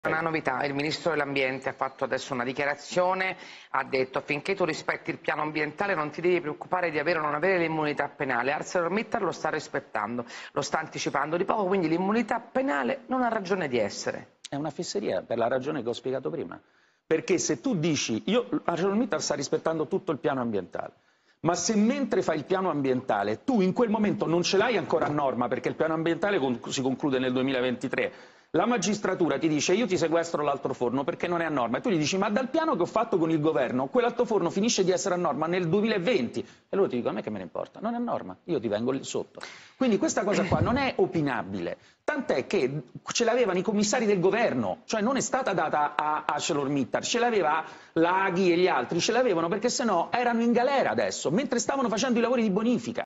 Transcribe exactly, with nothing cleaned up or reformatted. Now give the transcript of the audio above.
Una novità, il Ministro dell'Ambiente ha fatto adesso una dichiarazione, ha detto finché tu rispetti il piano ambientale non ti devi preoccupare di avere o non avere l'immunità penale, ArcelorMittal lo sta rispettando, lo sta anticipando di poco, quindi l'immunità penale non ha ragione di essere. È una fesseria per la ragione che ho spiegato prima, perché se tu dici, io, ArcelorMittal sta rispettando tutto il piano ambientale, ma se mentre fai il piano ambientale tu in quel momento non ce l'hai ancora a norma, perché il piano ambientale si conclude nel duemilaventitré, la magistratura ti dice io ti sequestro l'altro forno perché non è a norma e tu gli dici ma dal piano che ho fatto con il governo quell'altro forno finisce di essere a norma nel duemilaventi e loro ti dicono a me che me ne importa, non è a norma, io ti vengo lì sotto. Quindi questa cosa qua non è opinabile, tant'è che ce l'avevano i commissari del governo, cioè non è stata data a ArcelorMittal, ce l'aveva l'Aghi e gli altri, ce l'avevano perché sennò erano in galera adesso, mentre stavano facendo i lavori di bonifica.